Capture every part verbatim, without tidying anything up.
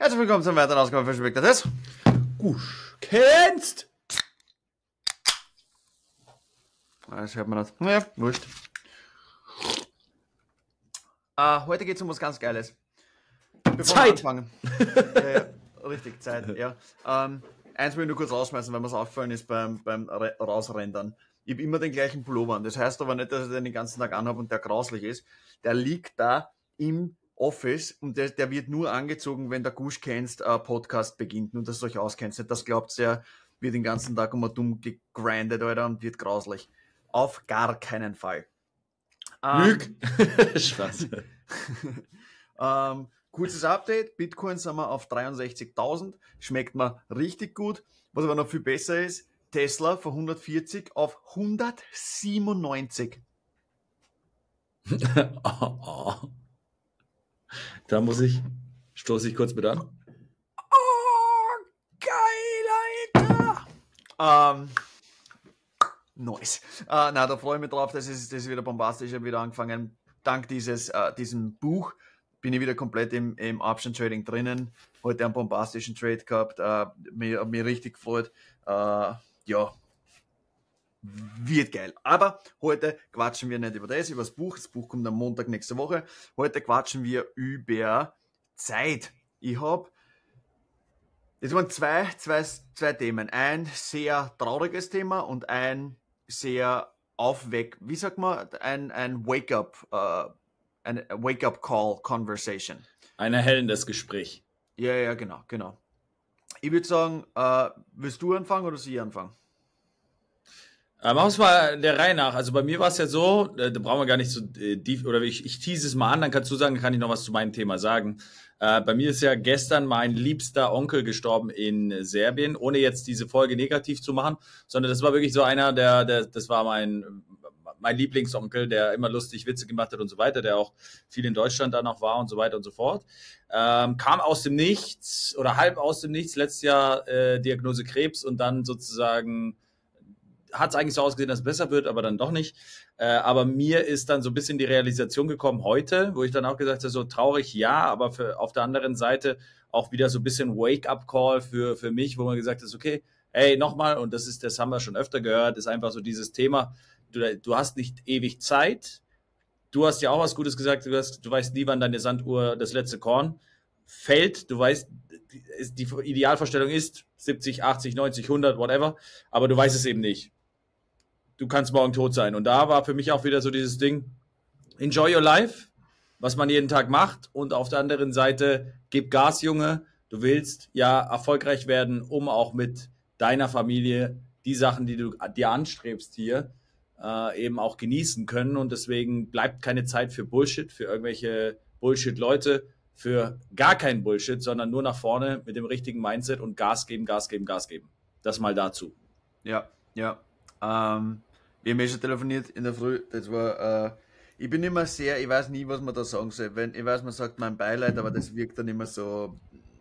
Herzlich willkommen zum weiteren Ausgabe von Schmeckt das? Gusch kennst! Das hört man nicht. Naja, wurscht. Uh, heute geht es um was ganz Geiles. Bevor Zeit! Wir anfangen. ja, ja, richtig, Zeit, ja. Um, eins will ich nur kurz rausschmeißen, weil mir es aufgefallen ist beim, beim Rausrendern. Ich habe immer den gleichen Pullover an. Das heißt aber nicht, dass ich den den ganzen Tag anhabe und der grauslich ist. Der liegt da im Office und der, der wird nur angezogen, wenn der Gusch kennst, äh, Podcast beginnt. Nur, dass ihr euch auskennt. Das glaubt ihr, wird den ganzen Tag immer dumm gegrindet, Alter, und wird grauslich. Auf gar keinen Fall. Lüg! Spaß. ähm, kurzes Update. Bitcoin sind wir auf dreiundsechzigtausend. Schmeckt mir richtig gut. Was aber noch viel besser ist, Tesla von hundertvierzig auf hundertsiebenundneunzig. oh, oh. Da muss ich, stoße ich kurz mit an. Oh, geil, Alter! Ähm, nice. Äh, na, da freue ich mich drauf, das ist, das ist wieder bombastisch. Ich habe wieder angefangen, dank dieses, äh, diesem Buch bin ich wieder komplett im, im Option Trading drinnen. Heute einen bombastischen Trade gehabt, äh, mir, mir richtig gefreut. Äh, ja, wird geil. Aber heute quatschen wir nicht über das, über das Buch. Das Buch kommt am Montag nächste Woche. Heute quatschen wir über Zeit. Ich habe, es waren zwei, zwei, zwei Themen. Ein sehr trauriges Thema und ein sehr aufweck, wie sagt man, ein, ein Wake-up, uh, ein Wake-up-Call-Conversation. Ein erhellendes Gespräch. Ja, ja, genau, genau. Ich würde sagen, uh, willst du anfangen oder sie anfangen? Äh, machen wir es mal der Reihe nach. Also bei mir war es ja so, äh, da brauchen wir gar nicht so äh, tief, oder ich, ich tease es mal an, dann kannst du sagen, kann ich noch was zu meinem Thema sagen. Äh, bei mir ist ja gestern mein liebster Onkel gestorben in Serbien, ohne jetzt diese Folge negativ zu machen, sondern das war wirklich so einer, der, der das war mein, mein Lieblingsonkel, der immer lustig Witze gemacht hat und so weiter, der auch viel in Deutschland dann auch war und so weiter und so fort. Ähm, kam aus dem Nichts oder halb aus dem Nichts, letztes Jahr äh, Diagnose Krebs und dann sozusagen hat es eigentlich so ausgesehen, dass es besser wird, aber dann doch nicht. Äh, aber mir ist dann so ein bisschen die Realisation gekommen heute, wo ich dann auch gesagt habe, so traurig, ja, aber für, auf der anderen Seite auch wieder so ein bisschen Wake-up-Call für, für mich, wo man gesagt hat, okay, hey, nochmal, und das ist, das haben wir schon öfter gehört, ist einfach so dieses Thema, du, du hast nicht ewig Zeit, du hast ja auch was Gutes gesagt, du, hast, du weißt nie, wann deine Sanduhr das letzte Korn fällt, du weißt, die Idealvorstellung ist siebzig, achtzig, neunzig, hundert, whatever, aber du weißt es eben nicht. Du kannst morgen tot sein. Und da war für mich auch wieder so dieses Ding, enjoy your life, was man jeden Tag macht. Und auf der anderen Seite, gib Gas, Junge. Du willst ja erfolgreich werden, um auch mit deiner Familie die Sachen, die du dir anstrebst hier, äh, eben auch genießen können. Und deswegen bleibt keine Zeit für Bullshit, für irgendwelche Bullshit-Leute, für gar keinen Bullshit, sondern nur nach vorne mit dem richtigen Mindset und Gas geben, Gas geben, Gas geben. Das mal dazu. Ja, ja. Ähm, wir haben ja schon telefoniert in der Früh, das war, äh, ich bin immer sehr, ich weiß nie, was man da sagen soll. Wenn, ich weiß, man sagt mein Beileid, aber das wirkt dann immer so,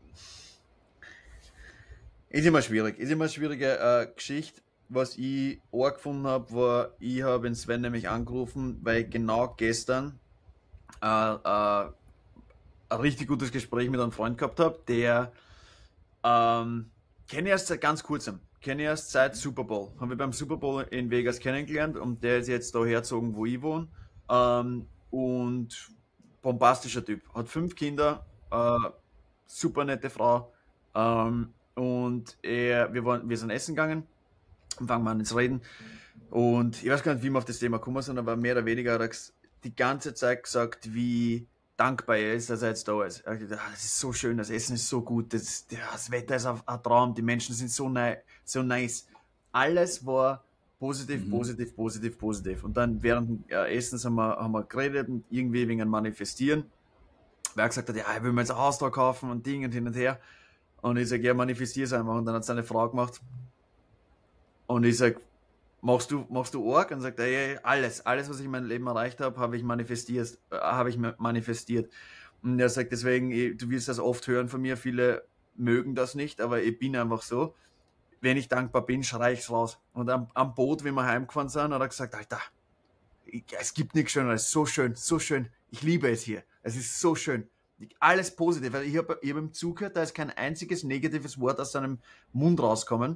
ist immer schwierig, ist immer eine schwierige äh, Geschichte. Was ich auch gefunden habe, war, ich habe den Sven nämlich angerufen, weil genau gestern äh, äh, ein richtig gutes Gespräch mit einem Freund gehabt habe, der, ähm, kenne ich erst seit ganz kurzem. Kenne ich erst seit Super Bowl. Haben wir beim Super Bowl in Vegas kennengelernt und der ist jetzt da hergezogen, wo ich wohne. Ähm, und bombastischer Typ. Hat fünf Kinder, äh, super nette Frau. Ähm, und er, wir, waren, wir sind essen gegangen und fangen wir an ins Reden. Und ich weiß gar nicht, wie wir auf das Thema gekommen sind, aber mehr oder weniger hat er die ganze Zeit gesagt, wie dankbar er ist, dass er jetzt da ist. Er hat gesagt, ah, das ist so schön, das Essen ist so gut, das, das Wetter ist ein, ein Traum, die Menschen sind so, ni so nice. Alles war positiv, mhm. positiv, positiv, positiv. Und dann während äh, Essens haben wir, haben wir geredet und irgendwie wegen Manifestieren. Weil er gesagt hat, ja, ich will mir jetzt ein Haus da kaufen und Ding und hin und her. Und ich sage, ja, manifestier es einfach. Und dann hat seine Frau gemacht. Und ich sage, Machst du, machst du Org? Und sagt er, ja, alles, alles, was ich in meinem Leben erreicht habe, habe ich manifestiert, äh, habe ich manifestiert. Und er sagt deswegen, ich, du wirst das oft hören von mir, viele mögen das nicht, aber ich bin einfach so. Wenn ich dankbar bin, schreie ich's raus. Und am, am Boot, wie wir heimgefahren sind, hat er gesagt, Alter, ich, es gibt nichts Schöneres, so schön, so schön. Ich liebe es hier. Es ist so schön. Alles positiv. Ich habe ich hab ihm zugehört, da ist kein einziges negatives Wort aus seinem Mund rauskommen.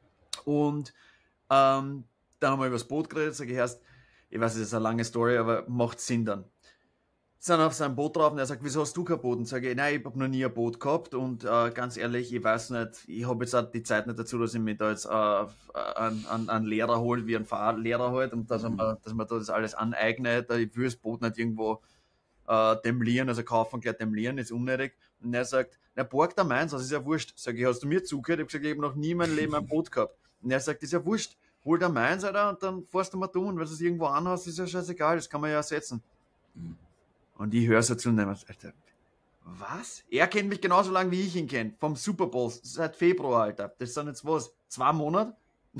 Und ähm, dann haben wir über das Boot geredet, sag ich erst, ich weiß, es ist eine lange Story, aber macht Sinn dann. Sind auf seinem Boot drauf und er sagt, wieso hast du kein Boot? Und sage ich, nein, ich habe noch nie ein Boot gehabt und äh, ganz ehrlich, ich weiß nicht, ich habe jetzt auch die Zeit nicht dazu, dass ich mir da jetzt äh, einen, einen, einen Lehrer hole, wie einen Fahrlehrer halt, und dass, mhm. man, dass man da das alles aneignet. Ich will das Boot nicht irgendwo äh, demolieren, also kaufen gleich demolieren, ist unnötig. Und er sagt, na, borg da meins, das ist ja wurscht. Sag ich, hast du mir zugehört? Ich habe gesagt, ich habe noch nie in meinem Leben ein Boot gehabt. Und er sagt, das ist ja wurscht, hol da meins, Alter, und dann fährst du mal tun, wenn du es irgendwo anhast, ist ja scheißegal, das kann man ja ersetzen. Mhm. Und ich höre so zu und denke, Alter, was? Er kennt mich genauso lange, wie ich ihn kenne. Vom Super Bowl, seit Februar, Alter. Das sind jetzt was? Zwei Monate?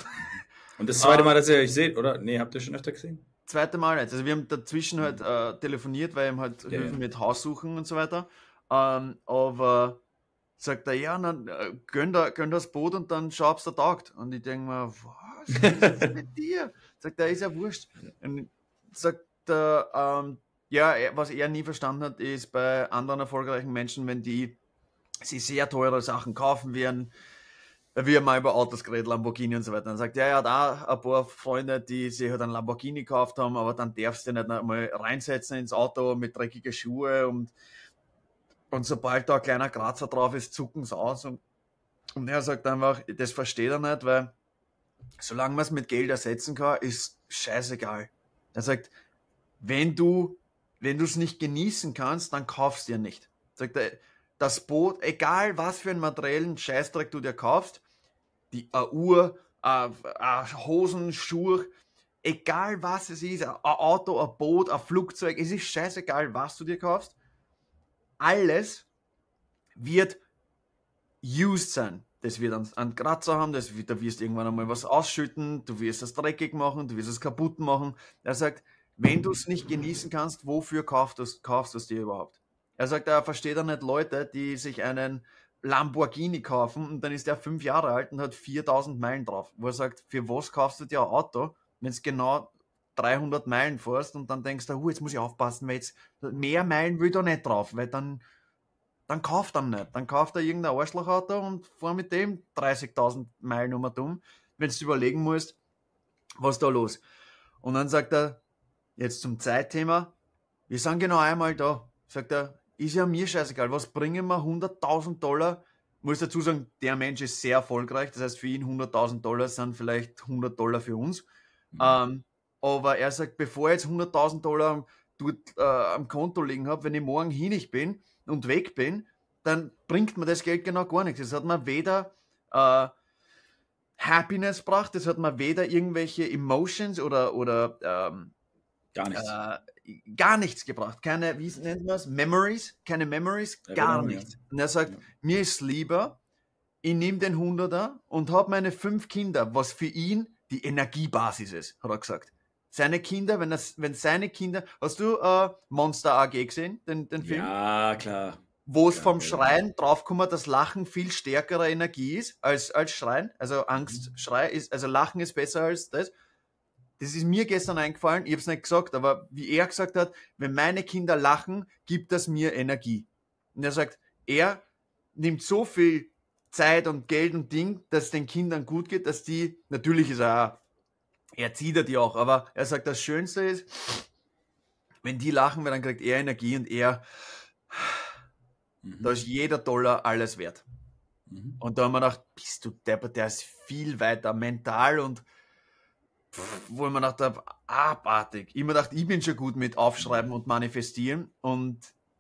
Und das zweite Mal, dass ihr euch seht, oder? Nee, habt ihr schon öfter gesehen? Zweite Mal jetzt. Also wir haben dazwischen halt äh, telefoniert, weil ihm halt ja, Hilfen ja. mit Haus suchen und so weiter. Ähm, aber sagt er, ja, dann äh, gönn, da, gönn das Boot und dann schau, ob's da taugt. Und ich denke mir, was ist mit dir? Sagt er, ist ja wurscht. Und sagt er, ähm, ja, was er nie verstanden hat, ist bei anderen erfolgreichen Menschen, wenn die sich sehr teure Sachen kaufen werden, wie er mal über Autos geredet, Lamborghini und so weiter. Dann sagt er, ja, er hat auch ein paar Freunde, die sich halt einen Lamborghini gekauft haben, aber dann darfst du nicht einmal reinsetzen ins Auto mit dreckigen Schuhe und, und sobald da ein kleiner Kratzer drauf ist, zucken sie aus. Und, und er sagt einfach, das versteht er nicht, weil solange man es mit Geld ersetzen kann, ist scheißegal. Er sagt, wenn du wenn du es nicht genießen kannst, dann kaufst du dir nicht. Sagt er, das Boot, egal was für einen materiellen Scheißdreck du dir kaufst, die eine Uhr, eine, eine Hosen, Schuhe, egal was es ist, ein Auto, ein Boot, ein Flugzeug, es ist scheißegal, was du dir kaufst, alles wird used sein. Das wird einen, einen Kratzer haben, das, da wirst du irgendwann einmal was ausschütten, du wirst es dreckig machen, du wirst es kaputt machen. Er sagt, wenn du es nicht genießen kannst, wofür kaufst du es kaufst du's dir überhaupt? Er sagt, er versteht auch nicht Leute, die sich einen Lamborghini kaufen und dann ist der fünf Jahre alt und hat viertausend Meilen drauf. Wo er sagt, für was kaufst du dir ein Auto, wenn es genau dreihundert Meilen fährst und dann denkst du, oh, jetzt muss ich aufpassen, weil jetzt mehr Meilen will da nicht drauf, weil dann, dann kauft er nicht. Dann kauft er irgendein Arschlochauto und fahr mit dem dreißigtausend Meilen um und um, wenn du überlegen musst, was da los. Und dann sagt er, jetzt zum Zeitthema, wir sind genau einmal da. Sagt er, ist ja mir scheißegal, was bringen wir hunderttausend Dollar? Ich muss dazu sagen, der Mensch ist sehr erfolgreich, das heißt für ihn hunderttausend Dollar sind vielleicht hundert Dollar für uns. Mhm. Ähm, aber er sagt, bevor ich jetzt hunderttausend Dollar dort äh, am Konto liegen habe, wenn ich morgen hinig bin und weg bin, dann bringt mir das Geld genau gar nichts. Das hat mir weder äh, Happiness gebracht, das hat mir weder irgendwelche Emotions oder, oder ähm, Gar nichts. Äh, gar nichts gebracht. Keine, wie nennt man das? Memories? Keine Memories? Ja, gar genau, nichts. ja. Und er sagt, ja. Mir ist lieber, ich nehme den Hunderter und habe meine fünf Kinder, was für ihn die Energiebasis ist, hat er gesagt. Seine Kinder, wenn, das, wenn seine Kinder, hast du äh, Monster A G gesehen, den, den Film? Ja, klar. Wo es ja, vom ja. Schreien draufkommt, dass Lachen viel stärkere Energie ist als, als Schreien. Also Angstschrei ist, also Lachen ist besser als das. Das ist mir gestern eingefallen, ich habe es nicht gesagt, aber wie er gesagt hat, wenn meine Kinder lachen, gibt das mir Energie. Und er sagt, er nimmt so viel Zeit und Geld und Ding, dass es den Kindern gut geht, dass die, natürlich ist er auch, er zieht er die auch, aber er sagt, das Schönste ist, wenn die lachen, weil dann kriegt er Energie und er, mhm. da ist jeder Dollar alles wert. Mhm. Und da haben wir gedacht, bist du Depper, der ist viel weiter mental und wo ich mir gedacht habe, abartig. Ich mir gedacht, ich bin schon gut mit Aufschreiben und Manifestieren und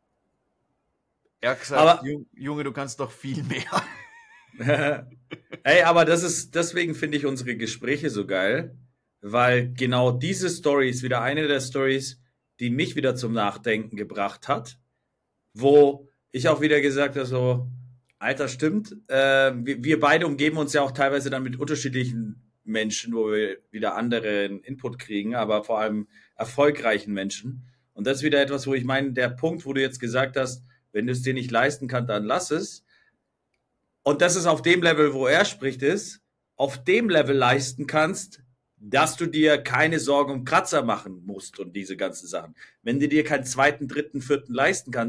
er hat gesagt, aber, Junge, du kannst doch viel mehr. Ey, aber das ist, deswegen finde ich unsere Gespräche so geil, weil genau diese Story ist wieder eine der Stories, die mich wieder zum Nachdenken gebracht hat, wo ich auch wieder gesagt habe, so, Alter, stimmt, äh, wir, wir beide umgeben uns ja auch teilweise dann mit unterschiedlichen Menschen, wo wir wieder anderen Input kriegen, aber vor allem erfolgreichen Menschen. Und das ist wieder etwas, wo ich meine, der Punkt, wo du jetzt gesagt hast, wenn du es dir nicht leisten kannst, dann lass es. Und das ist auf dem Level, wo er spricht, ist, auf dem Level leisten kannst, dass du dir keine Sorgen um Kratzer machen musst und diese ganzen Sachen. Wenn du dir keinen zweiten, dritten, vierten leisten kannst,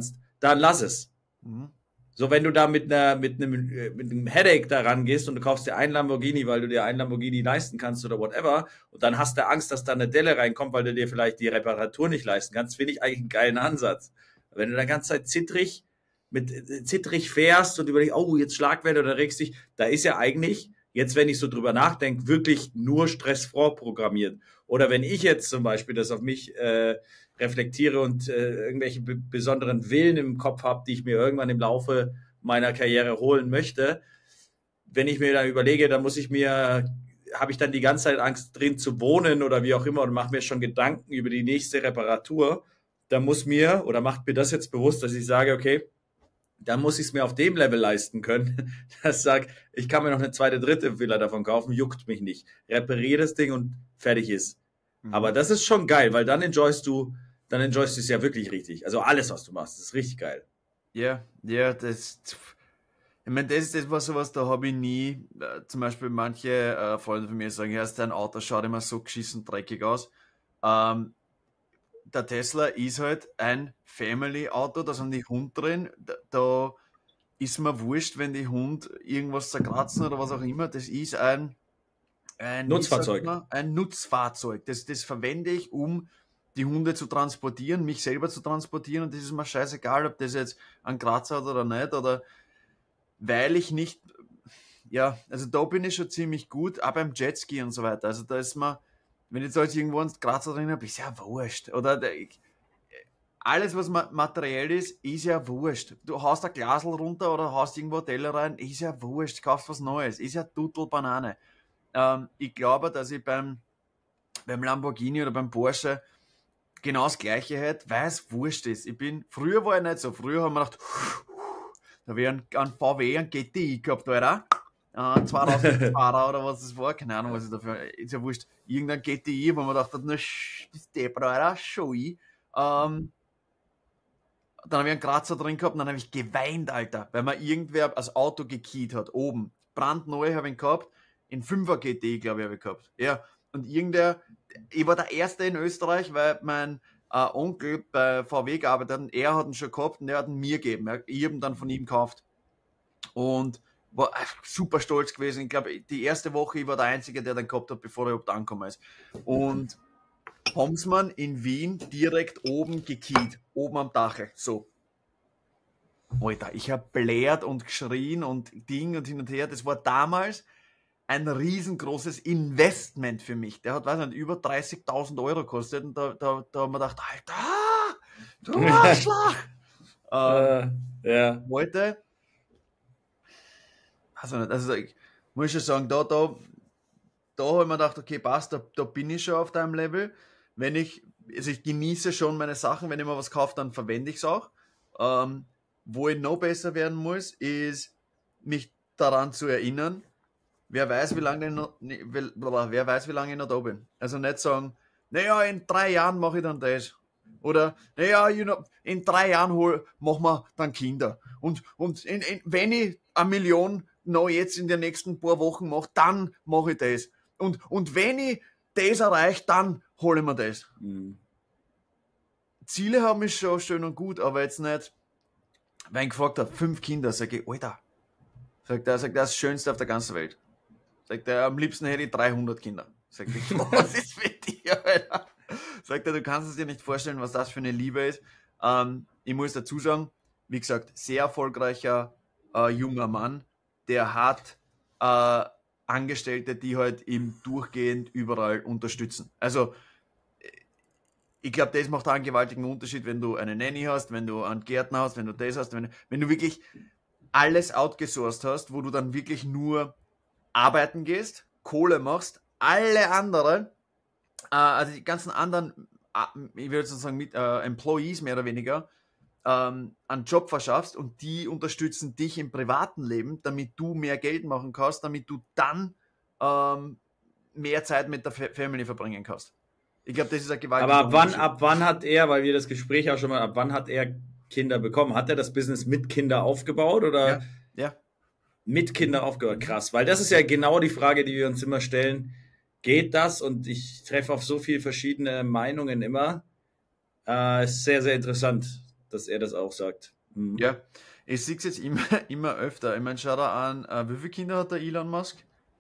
dann lass es. Mhm. So, wenn du da mit, einer, mit, einem, mit einem Headache da rangehst und du kaufst dir einen Lamborghini, weil du dir einen Lamborghini leisten kannst oder whatever, und dann hast du Angst, dass da eine Delle reinkommt, weil du dir vielleicht die Reparatur nicht leisten kannst, finde ich eigentlich einen geilen Ansatz. Wenn du die ganze Zeit zittrig, mit, zittrig fährst und überlegst, oh, jetzt Schlagwelle oder regst dich, da ist ja eigentlich, jetzt wenn ich so drüber nachdenke, wirklich nur Stress vorprogrammiert. Oder wenn ich jetzt zum Beispiel das auf mich äh, reflektiere und äh, irgendwelche b- besonderen Willen im Kopf habe, die ich mir irgendwann im Laufe meiner Karriere holen möchte, wenn ich mir dann überlege, dann muss ich mir, habe ich dann die ganze Zeit Angst drin zu wohnen oder wie auch immer und mache mir schon Gedanken über die nächste Reparatur, dann muss mir oder macht mir das jetzt bewusst, dass ich sage, okay, dann muss ich es mir auf dem Level leisten können, dass ich sage, ich kann mir noch eine zweite, dritte Villa davon kaufen, juckt mich nicht. Repariere das Ding und fertig ist. Mhm. Aber das ist schon geil, weil dann enjoyst du, dann enjoyst du es ja wirklich richtig. Also alles, was du machst, ist richtig geil. Ja, ja, das. Ich meine, das ist das, was sowas, da habe ich nie. Äh, zum Beispiel manche äh, Freunde von mir sagen, ja, dein Auto schaut immer so geschissen dreckig aus. Ähm, der Tesla ist halt ein Family-Auto, da sind die Hunde drin. Da, da ist mir wurscht, wenn die Hunde irgendwas zerkratzen oder was auch immer. Das ist ein, ein, wie sagt Nutzfahrzeug. man, ein Nutzfahrzeug. Das, das verwende ich, um die Hunde zu transportieren, mich selber zu transportieren. Und das ist mir scheißegal, ob das jetzt einen Kratzer hat oder nicht. Oder weil ich nicht, ja, also da bin ich schon ziemlich gut, auch beim Jetski und so weiter. Also da ist man, wenn ich jetzt halt irgendwo einen Kratzer drin habe, ist ja wurscht. Oder der, ich, alles, was ma- materiell ist, ist ja wurscht. Du haust ein Glasl runter oder haust irgendwo einen Teller rein, ist ja wurscht, kaufst was Neues, ist ja Tuttel Banane. Ähm, ich glaube, dass ich beim, beim Lamborghini oder beim Porsche genau das Gleiche hätte, weil es wurscht ist. Ich bin, früher war ich nicht so, früher haben wir gedacht, da wäre ein, ein V W, ein G T I gehabt, Alter. Äh, zweitausendzweier oder was das war, keine Ahnung, was ich dafür, ist ja wurscht. Irgendein G T I, wo man dachte, na, bist du Alter, schon ich. Ähm, dann habe ich einen Kratzer drin gehabt und dann habe ich geweint, Alter, weil mir irgendwer das Auto gekeyt hat, oben. Brandneu habe ich ihn gehabt, in fünfer G T I, glaube ich, habe ich gehabt. Ja, und irgendwer, ich war der Erste in Österreich, weil mein äh, Onkel bei V W gearbeitet hat und er hat ihn schon gehabt und er hat ihn mir gegeben. Ich habe ihn dann von ihm gekauft. Und war super stolz gewesen. Ich glaube, die erste Woche, ich war der Einzige, der den gehabt hat, bevor er überhaupt angekommen ist. Und Homsmann in Wien direkt oben gekeyt, oben am Dache, so. Alter, ich habe blärt und geschrien und Ding und hin und her. Das war damals ein riesengroßes Investment für mich. Der hat, weiß nicht, über dreißigtausend Euro gekostet und da, da, da haben wir gedacht, Alter, du Arschloch! ähm, Äh, ja. heute, also nicht, also ich muss schon sagen, da, da, da habe ich mir gedacht, okay, passt, da, da bin ich schon auf deinem Level. Wenn ich, also ich genieße schon meine Sachen, wenn ich mir was kaufe, dann verwende ich es auch. Ähm, wo ich noch besser werden muss, ist mich daran zu erinnern, wer weiß, wie lange ich noch, wer weiß, wie lange ich noch da bin. Also nicht sagen, naja, in drei Jahren mache ich dann das. Oder, naja, you know, in drei Jahren hol, machen wir dann Kinder. Und, und in, in, wenn ich eine Million noch jetzt in den nächsten paar Wochen mache, dann mache ich das. Und, und wenn ich das erreiche, dann hole ich mir das. Mhm. Ziele haben ist schon schön und gut, aber jetzt nicht, wenn ich gefragt habe, fünf Kinder, sage ich, Alter, sagt er, sagt er, das Schönste auf der ganzen Welt. Sagt er, am liebsten hätte ich dreihundert Kinder. Sagt ich, was ist für dir, Alter? Sagt er, du kannst es dir nicht vorstellen, was das für eine Liebe ist. Ähm, ich muss dazu sagen, wie gesagt, sehr erfolgreicher äh, junger Mann, der hat äh, Angestellte, die halt ihm durchgehend überall unterstützen. Also, ich glaube, das macht auch einen gewaltigen Unterschied, wenn du eine Nanny hast, wenn du einen Gärtner hast, wenn du das hast, wenn, wenn du wirklich alles outgesourced hast, wo du dann wirklich nur arbeiten gehst, Kohle machst, alle anderen, äh, also die ganzen anderen, äh, ich würde jetzt sagen, mit, äh, Employees mehr oder weniger, ähm, einen Job verschaffst und die unterstützen dich im privaten Leben, damit du mehr Geld machen kannst, damit du dann ähm, mehr Zeit mit der Family verbringen kannst. Ich glaube, das ist ein gewaltiger Aber ab wann, Unterschied. ab wann hat er, weil wir das Gespräch auch schon mal, ab wann hat er Kinder bekommen? Hat er das Business mit Kinder aufgebaut oder Ja, ja. mit Kinder aufgebaut? Krass, weil das ist ja genau die Frage, die wir uns immer stellen. Geht das? Und ich treffe auf so viele verschiedene Meinungen immer. Äh, ist sehr, sehr interessant, dass er das auch sagt. Mhm. Ja, ich sehe es jetzt immer, immer öfter. Ich meine, schau da an, äh, wie viele Kinder hat der Elon Musk?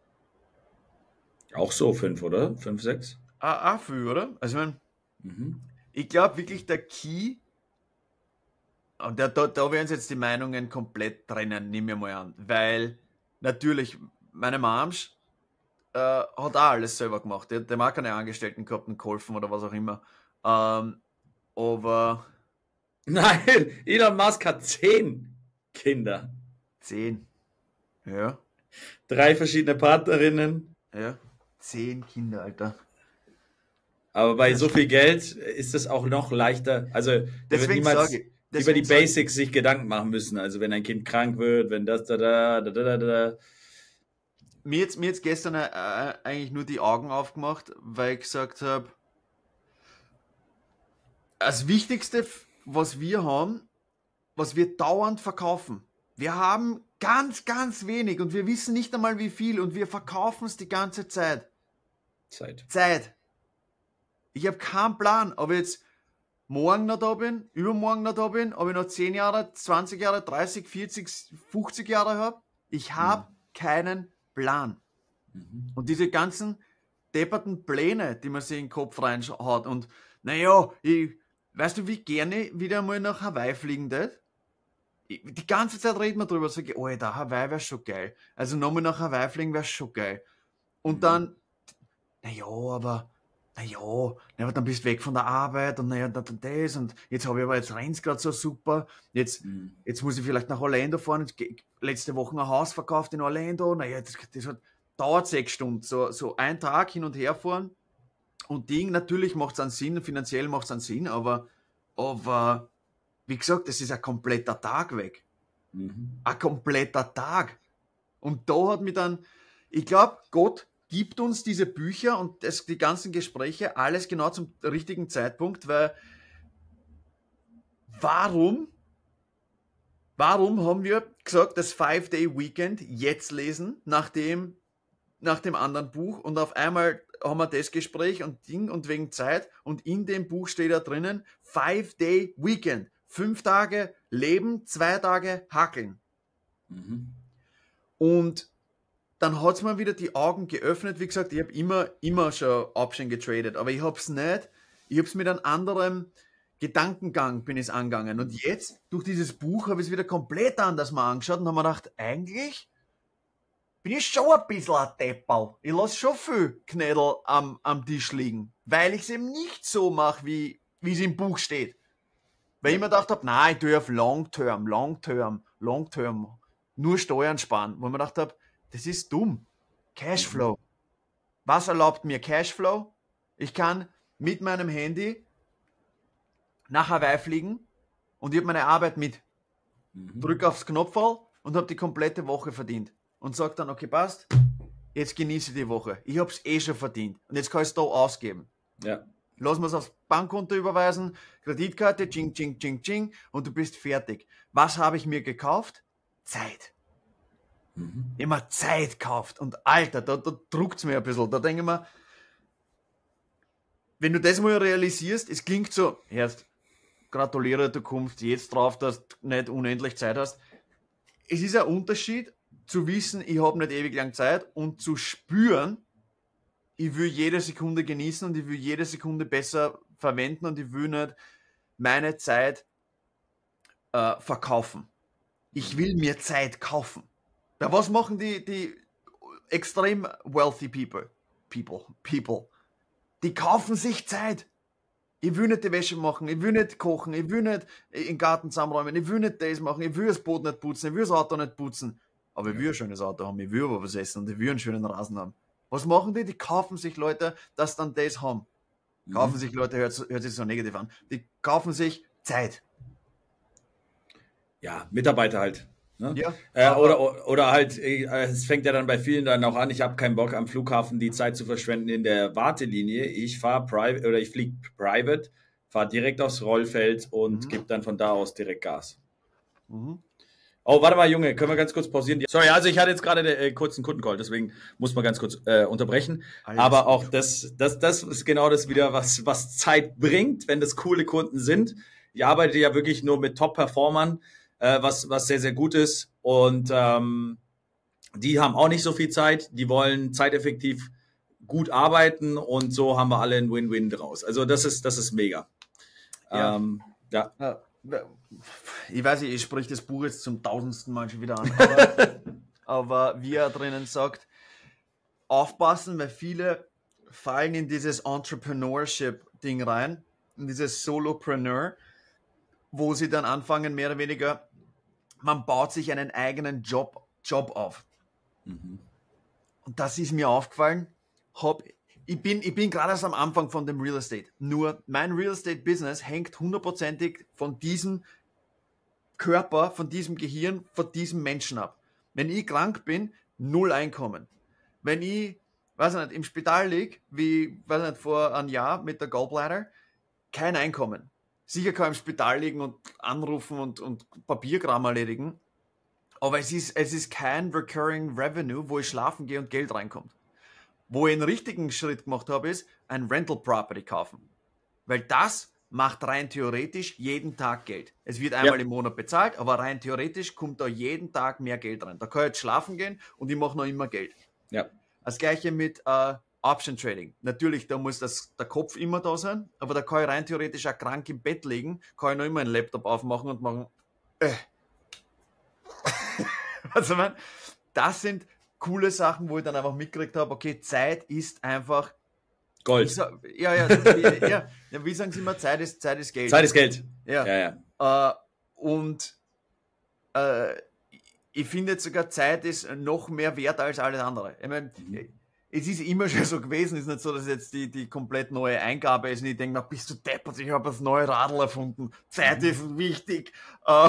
Auch so fünf, oder? Fünf, sechs? Ah, auch viel, oder? Also, ich meine, Mhm. ich glaube wirklich, der Key, und da, da, da werden sich jetzt die Meinungen komplett trennen, nehme ich mal an. Weil natürlich, meine Moms äh, hat auch alles selber gemacht. Der, der mag keine Angestellten gehabt und geholfen oder was auch immer. Ähm, aber Nein, Elon Musk hat zehn Kinder. zehn, ja, Drei verschiedene Partnerinnen. ja, zehn Kinder, Alter. Aber bei Das, so viel Geld ist es auch noch leichter. Also, der wird deswegen sage niemals ich, über die deswegen sage ich, Basics sich Gedanken machen müssen. Also, wenn ein Kind krank wird, wenn das da da da da da da. mir jetzt, mir jetzt gestern äh, eigentlich nur die Augen aufgemacht, weil ich gesagt habe, das Wichtigste, was wir haben, was wir dauernd verkaufen. Wir haben ganz, ganz wenig und wir wissen nicht einmal wie viel und wir verkaufen es die ganze Zeit. Zeit. Zeit. Ich habe keinen Plan, ob ich jetzt morgen noch da bin, übermorgen noch da bin, ob ich noch zehn Jahre, zwanzig Jahre, dreißig, vierzig, fünfzig Jahre habe. Ich habe Mhm. keinen Plan. Mhm. Und diese ganzen depperten Pläne, die man sich in den Kopf reinhaut und naja, ich, weißt du, wie gerne ich wieder mal nach Hawaii fliegen tät? Ich- Die ganze Zeit reden wir drüber, sage ich, Alter, Hawaii wäre schon geil. Also nochmal nach Hawaii fliegen wäre schon geil. Und Mhm. dann, naja, aber, naja, aber dann bist du weg von der Arbeit und naja, dann das und jetzt habe ich aber, jetzt rennt's gerade so super. Jetzt, Mhm. jetzt muss ich vielleicht nach Orlando fahren. Jetzt, ge- letzte Woche ein Haus verkauft in Orlando. Naja, das, das hat, dauert sechs Stunden. So, so ein Tag hin und her fahren. Und Ding, natürlich macht es einen Sinn, finanziell macht es einen Sinn, aber, aber wie gesagt, das ist ein kompletter Tag weg. Mhm. Ein kompletter Tag. Und da hat mich dann, ich glaube, Gott gibt uns diese Bücher und das, die ganzen Gespräche alles genau zum richtigen Zeitpunkt, weil warum, warum haben wir gesagt, das Five-Day-Weekend jetzt lesen, nachdem, nach dem anderen Buch und auf einmal haben wir das Gespräch und Ding und wegen Zeit und in dem Buch steht da drinnen Five-Day-Weekend. Fünf Tage leben, zwei Tage hackeln. Mhm. Und dann hat es mir wieder die Augen geöffnet. Wie gesagt, ich habe immer, immer schon Option getradet, aber ich habe es nicht. Ich habe es mit einem anderen Gedankengang bin ich angegangen. Und jetzt, durch dieses Buch, habe ich es wieder komplett anders mal angeschaut und habe mir gedacht, eigentlich bin ich schon ein bisschen ein Deppal. Ich lasse schon viel Knädel am, am Tisch liegen, weil ich es eben nicht so mache, wie wie es im Buch steht. Weil ich mir gedacht habe, nein, ich tue auf Long Term, Long Term, Long Term, nur Steuern sparen. Wo ich mir gedacht habe, das ist dumm. Mhm. Cashflow. Was erlaubt mir Cashflow? Ich kann mit meinem Handy nach Hawaii fliegen und ich habe meine Arbeit mit. Mhm. Drück aufs Knopfball und habe die komplette Woche verdient. Und sage dann, okay, passt, jetzt genieße ich die Woche. Ich habe es eh schon verdient. Und jetzt kann ich es da ausgeben. Ja. Lass mir es aufs Bankkonto überweisen, Kreditkarte, ching, ching, ching, ching, und du bist fertig. Was habe ich mir gekauft? Zeit. Mhm. Immer Zeit gekauft. Und Alter, da, da druckt es mir ein bisschen. Da denke ich mir, wenn du das mal realisierst, es klingt so, erst gratuliere, du kommst jetzt drauf, dass du nicht unendlich Zeit hast. Es ist ein Unterschied zu wissen, ich habe nicht ewig lang Zeit und zu spüren, ich will jede Sekunde genießen und ich will jede Sekunde besser verwenden und ich will nicht meine Zeit äh, verkaufen. Ich will mir Zeit kaufen. Ja, was machen die, die extrem wealthy people? People, people. Die kaufen sich Zeit. Ich will nicht die Wäsche machen, ich will nicht kochen, ich will nicht den Garten zusammenräumen, ich will nicht das machen, ich will das Boot nicht putzen, ich will das Auto nicht putzen. Aber ich Ja. will ein schönes Auto haben, ich will aber was essen und ich will einen schönen Rasen haben. Was machen die? Die kaufen sich Leute, dass dann das haben. Kaufen Mhm. sich Leute, hört, hört sich so negativ an. Die kaufen sich Zeit. Ja, Mitarbeiter halt. Ne? Ja, Äh, aber oder, oder halt, äh, es fängt ja dann bei vielen dann auch an, ich habe keinen Bock am Flughafen die Zeit zu verschwenden in der Wartelinie. Ich fahre private oder ich fliege private, fahre direkt aufs Rollfeld und mhm, gebe dann von da aus direkt Gas. mhm. Oh, warte mal, Junge, können wir ganz kurz pausieren? Sorry, also ich hatte jetzt gerade äh, kurz einen Kundencall, deswegen muss man ganz kurz äh, unterbrechen. Alles Aber gut. auch das, das, das ist genau das wieder, was, was Zeit bringt, wenn das coole Kunden sind. Ich arbeite ja wirklich nur mit Top-Performern. äh, was, was sehr, sehr gut ist. Und ähm, die haben auch nicht so viel Zeit, die wollen zeiteffektiv gut arbeiten und so haben wir alle ein Win-Win draus. Also das ist, das ist mega. Ja. Ähm, ja. Ja, ich weiß nicht, ich spreche das Buch jetzt zum tausendsten Mal schon wieder an, aber, aber wie er drinnen sagt, aufpassen, weil viele fallen in dieses Entrepreneurship-Ding rein, in dieses Solopreneur, wo sie dann anfangen, mehr oder weniger, man baut sich einen eigenen Job, Job auf. Mhm. Und das ist mir aufgefallen, hab, ich bin, ich bin gerade erst am Anfang von dem Real Estate. Nur mein Real Estate Business hängt hundertprozentig von diesem Körper, von diesem Gehirn, von diesem Menschen ab. Wenn ich krank bin, null Einkommen. Wenn ich, weiß ich nicht, im Spital liege, wie, weiß ich nicht, vor einem Jahr mit der Gallbladder, kein Einkommen. Sicher kann ich im Spital liegen und anrufen und, und Papierkram erledigen, aber es ist, es ist kein Recurring Revenue, wo ich schlafen gehe und Geld reinkommt. Wo ich einen richtigen Schritt gemacht habe, ist ein Rental Property kaufen. Weil das macht rein theoretisch jeden Tag Geld. Es wird einmal ja. im Monat bezahlt, aber rein theoretisch kommt da jeden Tag mehr Geld rein. Da kann ich jetzt schlafen gehen und ich mache noch immer Geld. Ja. Das gleiche mit äh, Option Trading. Natürlich, da muss das, der Kopf immer da sein, aber da kann ich rein theoretisch auch krank im Bett liegen, kann ich noch immer einen Laptop aufmachen und machen, äh. Also, man, das sind coole Sachen, wo ich dann einfach mitgekriegt habe, okay, Zeit ist einfach Gold. Sag, ja, ja, wie, ja, ja, wie sagen Sie immer, Zeit ist, Zeit ist Geld. Zeit ist Geld. Ja, ja, ja. Äh, und äh, ich finde jetzt sogar, Zeit ist noch mehr wert als alles andere. Ich meine, mhm. es ist immer schon so gewesen, es ist nicht so, dass jetzt die, die komplett neue Eingabe ist und ich denke, na, bist du deppert, ich habe das neue Radl erfunden. Zeit mhm. ist wichtig. Äh,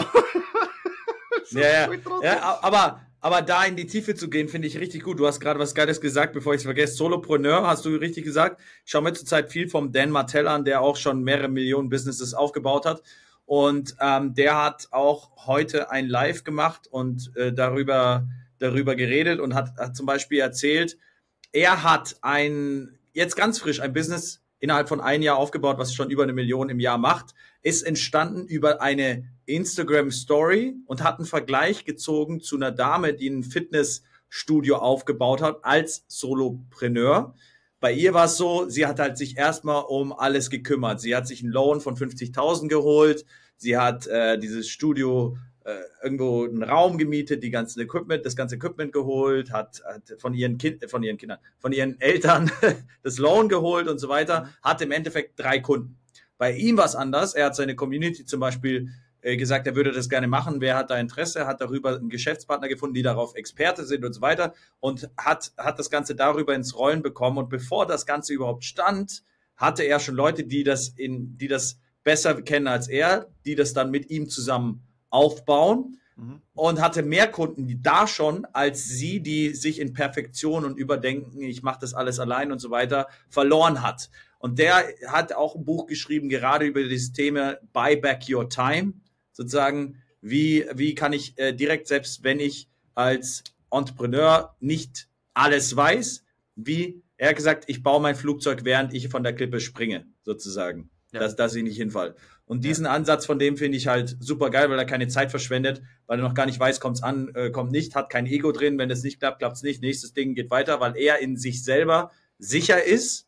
ja, ja. ja, aber, aber da in die Tiefe zu gehen, finde ich richtig gut. Du hast gerade was Geiles gesagt, bevor ich es vergesse. Solopreneur, hast du richtig gesagt. Ich schaue mir zurzeit viel vom Dan Martell an, der auch schon mehrere Millionen Businesses aufgebaut hat. Und ähm, der hat auch heute ein Live gemacht und äh, darüber, darüber geredet und hat, hat zum Beispiel erzählt, er hat ein, jetzt ganz frisch, ein Business innerhalb von einem Jahr aufgebaut, was schon über eine Million im Jahr macht, ist entstanden über eine Instagram-Story und hat einen Vergleich gezogen zu einer Dame, die ein Fitnessstudio aufgebaut hat als Solopreneur. Bei ihr war es so, sie hat halt sich erstmal um alles gekümmert. Sie hat sich einen Loan von fünfzigtausend geholt, sie hat äh, dieses Studio äh, irgendwo einen Raum gemietet, die ganzen Equipment, das ganze Equipment geholt, hat, hat von ihren Kind, von ihren Kindern, von ihren Eltern das Loan geholt und so weiter, hat im Endeffekt drei Kunden. Bei ihm war es anders. Er hat seine Community zum Beispiel äh, gesagt, er würde das gerne machen. Wer hat da Interesse? Er hat darüber einen Geschäftspartner gefunden, die darauf Experte sind und so weiter und hat, hat das Ganze darüber ins Rollen bekommen. Und bevor das Ganze überhaupt stand, hatte er schon Leute, die das, in, die das besser kennen als er, die das dann mit ihm zusammen aufbauen mhm. und hatte mehr Kunden, die da schon, als sie, die sich in Perfektion und überdenken, ich mache das alles allein und so weiter, verloren hat. Und der hat auch ein Buch geschrieben, gerade über das Thema Buy Back Your Time, sozusagen, wie, wie kann ich äh, direkt, selbst wenn ich als Entrepreneur nicht alles weiß, wie, er hat gesagt, ich baue mein Flugzeug, während ich von der Klippe springe, sozusagen, ja. dass, dass ich nicht hinfall. Und diesen ja. Ansatz von dem finde ich halt super geil, weil er keine Zeit verschwendet, weil er noch gar nicht weiß, kommt es an, äh, kommt nicht, hat kein Ego drin, wenn es nicht klappt, klappt es nicht, nächstes Ding geht weiter, weil er in sich selber sicher ist.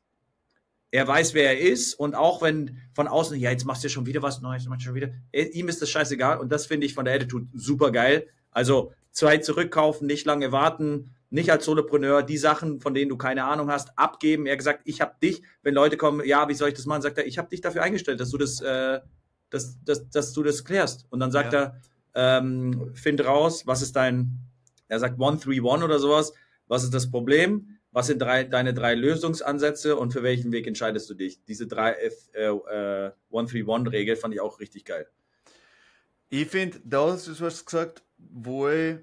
Er weiß, wer er ist und auch wenn von außen, ja, jetzt machst du ja schon wieder was Neues, machst du schon wieder, er, ihm ist das scheißegal und das finde ich von der Attitude super geil. Also Zeit zurückkaufen, nicht lange warten, nicht als Solopreneur, die Sachen, von denen du keine Ahnung hast, abgeben. Er hat gesagt, ich habe dich, wenn Leute kommen, ja, wie soll ich das machen, sagt er, ich habe dich dafür eingestellt, dass du das, äh, dass, dass, dass du das klärst. Und dann sagt ja. er, ähm, find raus, was ist dein, er sagt one three one oder sowas, was ist das Problem? Was sind drei, deine drei Lösungsansätze und für welchen Weg entscheidest du dich? Diese drei äh, äh, one three one Regel fand ich auch richtig geil. Ich finde, da hast du was gesagt, wo ich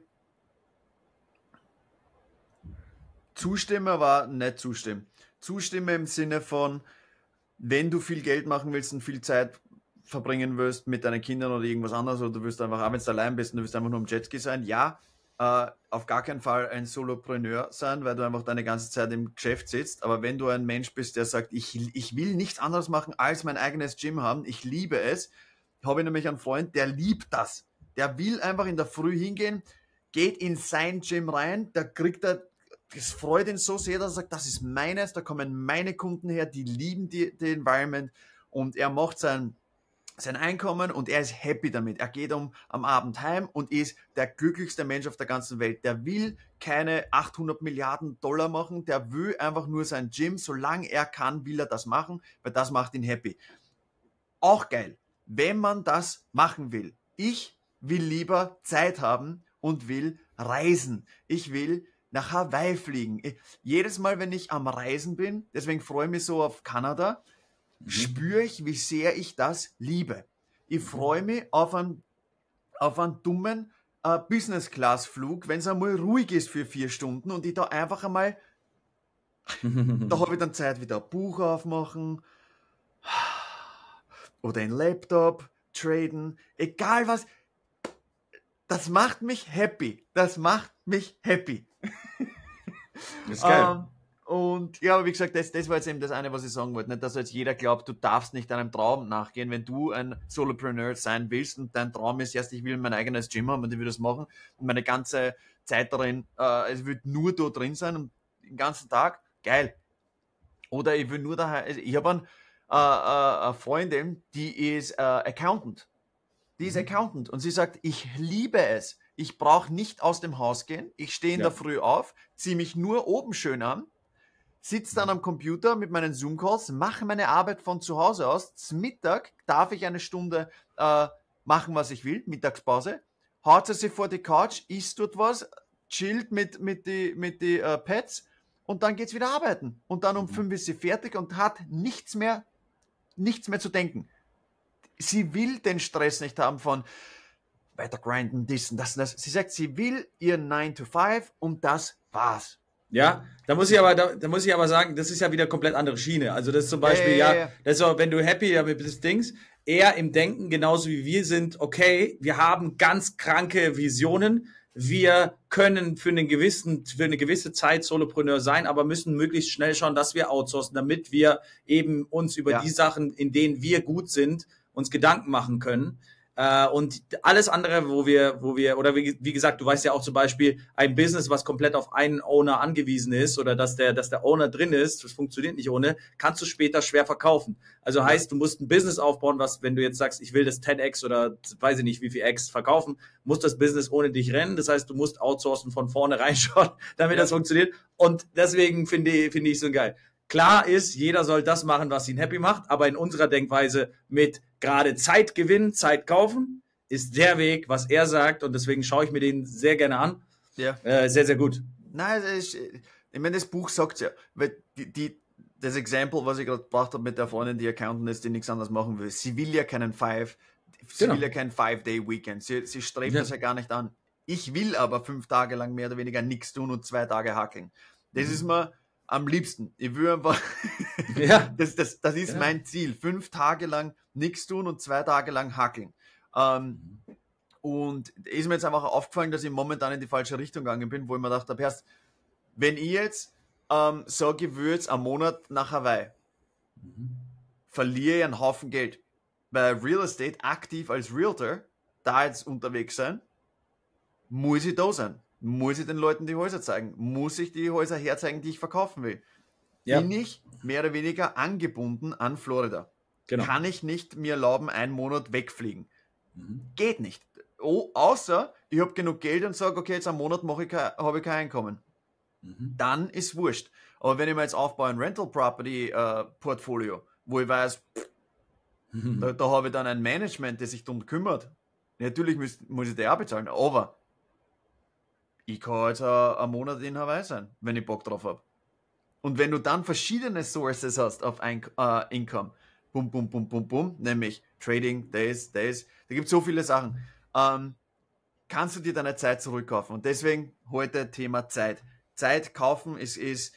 zustimme, aber nicht zustimme. Zustimme im Sinne von, wenn du viel Geld machen willst und viel Zeit verbringen willst mit deinen Kindern oder irgendwas anderes oder du willst einfach, auch wenn du allein bist und du willst einfach nur im Jetski sein, ja, Uh, auf gar keinen Fall ein Solopreneur sein, weil du einfach deine ganze Zeit im Geschäft sitzt. Aber wenn du ein Mensch bist, der sagt, ich, ich will nichts anderes machen, als mein eigenes Gym haben, ich liebe es, habe ich nämlich einen Freund, der liebt das. Der will einfach in der Früh hingehen, geht in sein Gym rein, da kriegt er, das freut ihn so sehr, dass er sagt, das ist meines, da kommen meine Kunden her, die lieben die, die Environment und er macht sein, sein Einkommen und er ist happy damit. Er geht um, am Abend heim und ist der glücklichste Mensch auf der ganzen Welt. Der will keine achthundert Milliarden Dollar machen, der will einfach nur sein Gym, solange er kann, will er das machen, weil das macht ihn happy. Auch geil, wenn man das machen will. Ich will lieber Zeit haben und will reisen. Ich will nach Hawaii fliegen. Ich, jedes Mal, wenn ich am Reisen bin, deswegen freue ich mich so auf Kanada, mhm. spüre ich, wie sehr ich das liebe. Ich freue mich auf einen, auf einen dummen äh, Business-Class-Flug, wenn es einmal ruhig ist für vier Stunden und ich da einfach einmal, da habe ich dann Zeit, wieder ein Buch aufmachen oder ein Laptop, traden, egal was. Das macht mich happy. Das macht mich happy. Das ist geil. Um, und ja, aber wie gesagt, das, das war jetzt eben das eine, was ich sagen wollte. Nicht, dass jetzt jeder glaubt, du darfst nicht deinem Traum nachgehen. Wenn du ein Solopreneur sein willst und dein Traum ist erst, ich will mein eigenes Gym haben und ich will das machen und meine ganze Zeit darin, äh, es wird nur da drin sein und den ganzen Tag, geil. Oder ich will nur daheim, also ich habe einen, äh, äh, eine Freundin, die ist äh, Accountant. Die ist Accountant und sie sagt, ich liebe es. Ich brauche nicht aus dem Haus gehen. Ich stehe in ja. der Früh auf, ziehe mich nur oben schön an, sitze dann am Computer mit meinen Zoom-Calls, mache meine Arbeit von zu Hause aus. Zum Mittag darf ich eine Stunde äh, machen, was ich will, Mittagspause. Haut sie sich vor die Couch, isst dort was, chillt mit, mit die, mit die äh, Pets und dann geht's wieder arbeiten. Und dann um fünf ist sie fertig und hat nichts mehr, nichts mehr zu denken. Sie will den Stress nicht haben von weiter grinden, dies und das und das. Sie sagt, sie will ihr nine to five und das war's. Ja, da muss ich aber, da, da muss ich aber sagen, das ist ja wieder komplett andere Schiene. Also das ist zum Beispiel, ja, ja, ja, ja. das ist auch, wenn du happy damit bist, Dings, eher im Denken, genauso wie wir sind, okay, wir haben ganz kranke Visionen, wir können für einen gewissen, für eine gewisse Zeit Solopreneur sein, aber müssen möglichst schnell schauen, dass wir outsourcen, damit wir eben uns über Ja. die Sachen, in denen wir gut sind, uns Gedanken machen können. Äh, und alles andere, wo wir, wo wir, oder wie, wie gesagt, du weißt ja auch zum Beispiel, ein Business, was komplett auf einen Owner angewiesen ist oder dass der, dass der Owner drin ist, das funktioniert nicht ohne, kannst du später schwer verkaufen. Also heißt, du musst ein Business aufbauen, was, wenn du jetzt sagst, ich will das zehn x oder weiß ich nicht, wie viel X verkaufen, muss das Business ohne dich rennen. Das heißt, du musst outsourcen von vorne reinschauen, damit ja. das funktioniert. Und deswegen finde ich, finde ich so geil. Klar ist, jeder soll das machen, was ihn happy macht, aber in unserer Denkweise mit gerade Zeit gewinnen, Zeit kaufen, ist der Weg, was er sagt und deswegen schaue ich mir den sehr gerne an. Ja. Äh, sehr, sehr gut. Nein, ist, ich meine, das Buch sagt ja, weil die, die, das Exempel, was ich gerade gebracht habe mit der Freundin, die Accountant ist, die nichts anderes machen will, sie will ja keinen Five, sie Genau. will ja keinen Five-Day-Weekend, sie, sie strebt Ja. das ja gar nicht an. Ich will aber fünf Tage lang mehr oder weniger nichts tun und zwei Tage hackeln. Das Mhm. ist mir am liebsten. Ich will einfach, Ja. das, das, das ist Ja. mein Ziel. Fünf Tage lang nichts tun und zwei Tage lang hackeln. Ähm, und ist mir jetzt einfach aufgefallen, dass ich momentan in die falsche Richtung gegangen bin, wo ich mir gedacht habe, erst, wenn ich jetzt ähm, sage, ich will jetzt einen Monat nach Hawaii, Mhm. verliere ich einen Haufen Geld. Bei Real Estate aktiv als Realtor, da jetzt unterwegs sein, muss ich da sein. Muss ich den Leuten die Häuser zeigen? Muss ich die Häuser herzeigen, die ich verkaufen will? Ja. Bin ich mehr oder weniger angebunden an Florida? Genau. Kann ich nicht mir erlauben, einen Monat wegfliegen? Mhm. Geht nicht. Oh, außer ich habe genug Geld und sage, okay, jetzt einen Monat mache ich kein, habe ich kein Einkommen. Mhm. Dann ist wurscht. Aber wenn ich mir jetzt aufbaue ein Rental Property äh, Portfolio, wo ich weiß, pff, Mhm. da, da habe ich dann ein Management, das sich darum kümmert. Natürlich muss, muss ich die auch bezahlen, aber ich kann jetzt äh, einen Monat in Hawaii sein, wenn ich Bock drauf habe. Und wenn du dann verschiedene Sources hast auf ein, äh, Income, bum, bum, bum, bum, bum, nämlich Trading, das, das, da gibt es so viele Sachen, ähm, kannst du dir deine Zeit zurückkaufen. Und deswegen heute Thema Zeit. Zeit kaufen ist, ist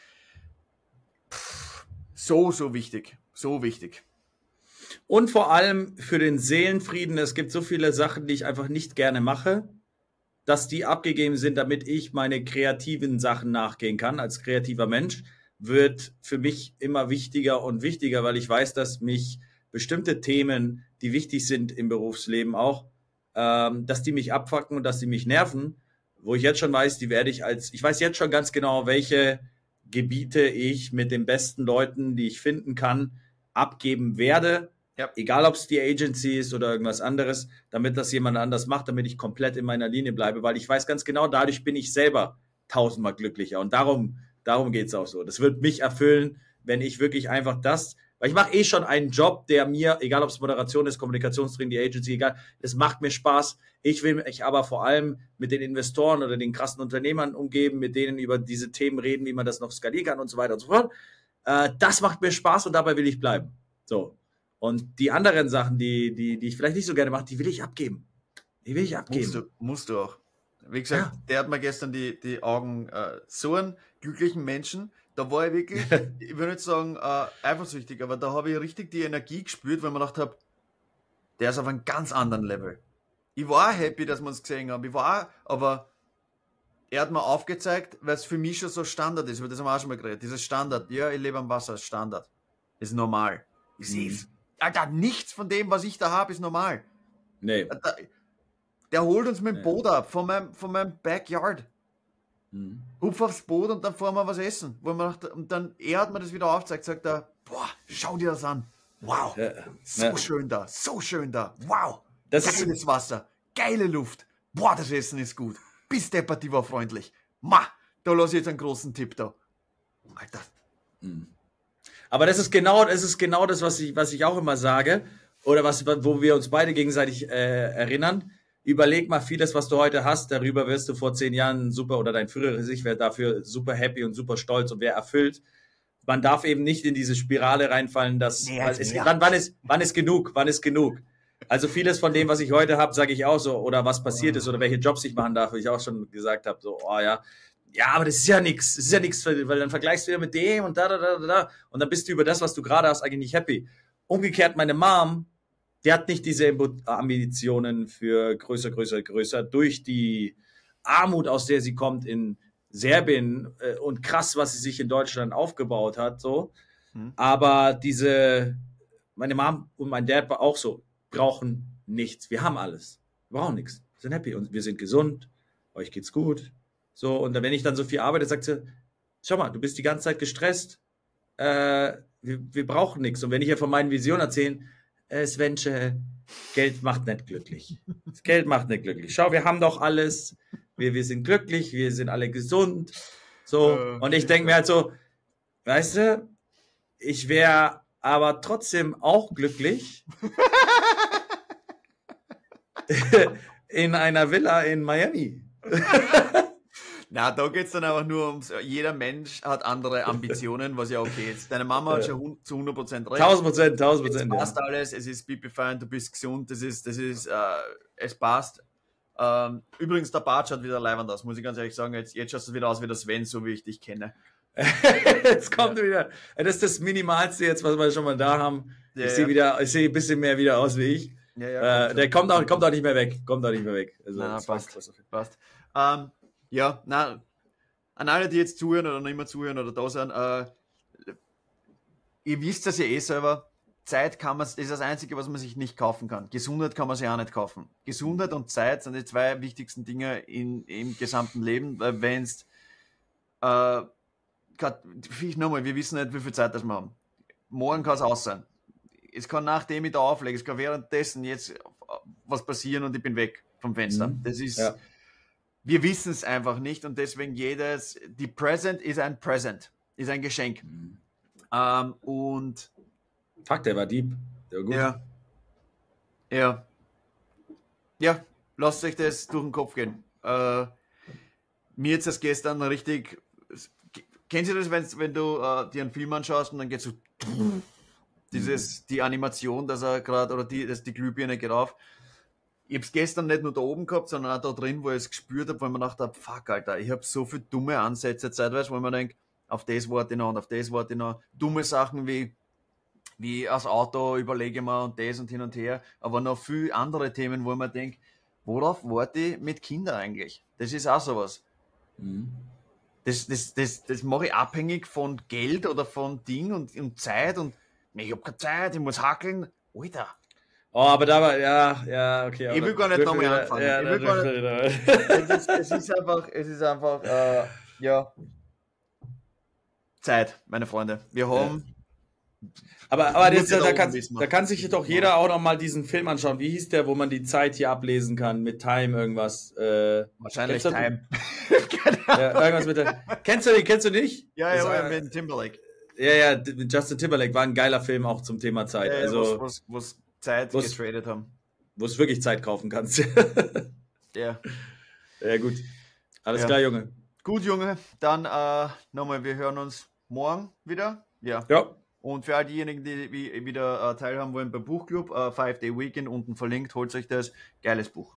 pff, so, so wichtig. So wichtig. Und vor allem für den Seelenfrieden, es gibt so viele Sachen, die ich einfach nicht gerne mache, dass die abgegeben sind, damit ich meine kreativen Sachen nachgehen kann. Als kreativer Mensch wird für mich immer wichtiger und wichtiger, weil ich weiß, dass mich bestimmte Themen, die wichtig sind im Berufsleben auch, ähm, dass die mich abfacken und dass die mich nerven, wo ich jetzt schon weiß, die werde ich als, ich weiß jetzt schon ganz genau, welche Gebiete ich mit den besten Leuten, die ich finden kann, abgeben werde. Ja. Egal, ob es die Agency ist oder irgendwas anderes, damit das jemand anders macht, damit ich komplett in meiner Linie bleibe, weil ich weiß ganz genau, dadurch bin ich selber tausendmal glücklicher und darum, darum geht es auch so. Das wird mich erfüllen, wenn ich wirklich einfach das, weil ich mache eh schon einen Job, der mir, egal ob es Moderation ist, Kommunikationstraining, die Agency, egal, das macht mir Spaß. Ich will mich aber vor allem mit den Investoren oder den krassen Unternehmern umgeben, mit denen über diese Themen reden, wie man das noch skalieren kann und so weiter und so fort. Äh, das macht mir Spaß und dabei will ich bleiben. So. Und die anderen Sachen, die, die, die ich vielleicht nicht so gerne mache, die will ich abgeben. Die will ich abgeben. Musst du, musst du auch. Wie gesagt, ja. Der hat mir gestern die, die Augen, äh, so einen glücklichen Menschen, da war ich wirklich, ich will nicht sagen äh, eifersüchtig, aber da habe ich richtig die Energie gespürt, weil man gedacht habe, der ist auf einem ganz anderen Level. Ich war happy, dass wir uns gesehen haben. Ich war, aber er hat mir aufgezeigt, weil es für mich schon so Standard ist, weil das haben wir auch schon mal geredet. Dieses Standard, ja, ich lebe am Wasser, ist Standard. Ist normal. Ich sehe es. Alter, nichts von dem, was ich da habe, ist normal. Nee. Der, der holt uns mit dem nee. Boot ab, von meinem, von meinem Backyard. Mhm. Hupf aufs Boot und dann fahren wir was essen. Wo man dachte, und dann, er hat mir das wieder aufgezeigt, sagt er, boah, schau dir das an. Wow, ja. so ja. schön da, so schön da. Wow, das geiles ist Wasser, geile Luft. Boah, das Essen ist gut. Bis deppert, die war freundlich. Ma, da lasse ich jetzt einen großen Tipp da. Alter. Mhm. Aber das ist genau, das ist genau das, was ich, was ich auch immer sage, oder was, wo wir uns beide gegenseitig äh, erinnern. Überleg mal vieles, was du heute hast, darüber wirst du vor zehn Jahren super, oder dein früheres Ich wäre dafür super happy und super stolz und wäre erfüllt. Man darf eben nicht in diese Spirale reinfallen, dass, ja, es, ja. wann, wann, ist, wann ist genug, wann ist genug? Also vieles von dem, was ich heute habe, sage ich auch so, oder was passiert ist, oder welche Jobs ich machen darf, wie ich auch schon gesagt habe, so, oh ja, ja, aber das ist ja nichts, das ist ja nichts, weil dann vergleichst du wieder mit dem und da, da, da, da, und dann bist du über das, was du gerade hast, eigentlich nicht happy. Umgekehrt, meine Mom, die hat nicht diese Ambitionen für größer, größer, größer, durch die Armut, aus der sie kommt in Serbien äh, und krass, was sie sich in Deutschland aufgebaut hat, so. Hm. Aber diese, meine Mom und mein Dad war auch so, brauchen nichts, wir haben alles, wir brauchen nichts, wir sind happy und wir sind gesund, euch geht's gut. So, und wenn ich dann so viel arbeite, sagt sie, schau mal, du bist die ganze Zeit gestresst, äh, wir, wir brauchen nichts. Und wenn ich ja von meinen Visionen erzähle, äh, Svenche, Geld macht nicht glücklich. Das Geld macht nicht glücklich. Schau, wir haben doch alles, wir, wir sind glücklich, wir sind alle gesund. So, äh, und ich denke mir halt so, weißt du, ich wäre aber trotzdem auch glücklich in einer Villa in Miami. Na, da geht es dann einfach nur ums, jeder Mensch hat andere Ambitionen, was ja okay ist. Deine Mama hat schon zu hundert Prozent recht. tausend Prozent, tausend Prozent. Es passt ja. alles, es ist pipi-fein, du bist gesund, das ist, das ist, äh, es passt. Ähm, übrigens, der Bart schaut wieder leibend aus, muss ich ganz ehrlich sagen. Jetzt, jetzt schaut es wieder aus wie der Sven, so wie ich dich kenne. Jetzt kommt ja. wieder. Das ist das Minimalste jetzt, was wir schon mal da haben. Ja, ich sehe ja. wieder, ich sehe ein bisschen mehr wieder aus wie ich. Ja, ja, äh, der kommt auch, kommt auch nicht mehr weg. Kommt auch nicht mehr weg. Also, na, passt. Passt. passt. Ähm, Ja, na, an alle, die jetzt zuhören oder noch immer zuhören oder da sind, äh, ihr wisst das ja eh selber, Zeit kann man, ist das Einzige, was man sich nicht kaufen kann. Gesundheit kann man sich auch nicht kaufen. Gesundheit und Zeit sind die zwei wichtigsten Dinge in, im gesamten Leben, weil wenn es, äh, ich nochmal, wir wissen nicht, wie viel Zeit das wir haben. Morgen kann es aus sein. Es kann nachdem ich da auflege, es kann währenddessen jetzt was passieren und ich bin weg vom Fenster. Mhm. Das ist... Ja. Wir wissen es einfach nicht und deswegen jedes, die Present ist ein Present, ist ein Geschenk. Mhm. Ähm, und Fuck, der war deep. Der war gut. Ja. Ja. Ja, lasst euch das durch den Kopf gehen. Äh, mir jetzt das gestern richtig. Kennst du das, wenn, wenn du äh, dir einen Film anschaust und dann geht so dieses, mhm. die Animation, dass er gerade, oder die, dass die Glühbirne geht auf. Ich habe es gestern nicht nur da oben gehabt, sondern auch da drin, wo ich es gespürt habe, weil man gedacht habe, fuck, Alter, ich habe so viele dumme Ansätze zeitweise, wo man denkt, auf das warte ich noch und auf das warte ich noch. Dumme Sachen wie, wie als Auto überlege ich mir und das und hin und her, aber noch viele andere Themen, wo man denkt, worauf warte ich mit Kindern eigentlich? Das ist auch sowas. Mhm. Das, das, das, das mache ich abhängig von Geld oder von Ding und, und Zeit und ich habe keine Zeit, ich muss hackeln. Alter. Oh, aber da war, ja, ja, okay. Ich will gar nicht nochmal anfangen. Ja, ich will gar nicht, es, ist, es ist einfach, es ist einfach, äh, ja, Zeit, meine Freunde. Wir haben... Ja. Aber, aber das, da, da, kann, da kann sich doch jeder auch noch mal diesen Film anschauen. Wie hieß der, wo man die Zeit hier ablesen kann? Mit Time irgendwas. Äh, Wahrscheinlich Time. Ja, irgendwas mit der, kennst du den, kennst du nicht? Ja, ja, ja, mit Timberlake. Ja, ja, mit Justin Timberlake war ein geiler Film auch zum Thema Zeit. Ja, ja, also, wo es Zeit wo's, getradet haben. Wo es wirklich Zeit kaufen kannst. Ja. Ja, gut. Alles ja. klar, Junge. Gut, Junge. Dann äh, nochmal, wir hören uns morgen wieder. Ja. Ja. Und für all diejenigen, die wieder äh, teilhaben wollen beim Buchclub, äh, Five Day Weekend unten verlinkt, holt euch das. Geiles Buch.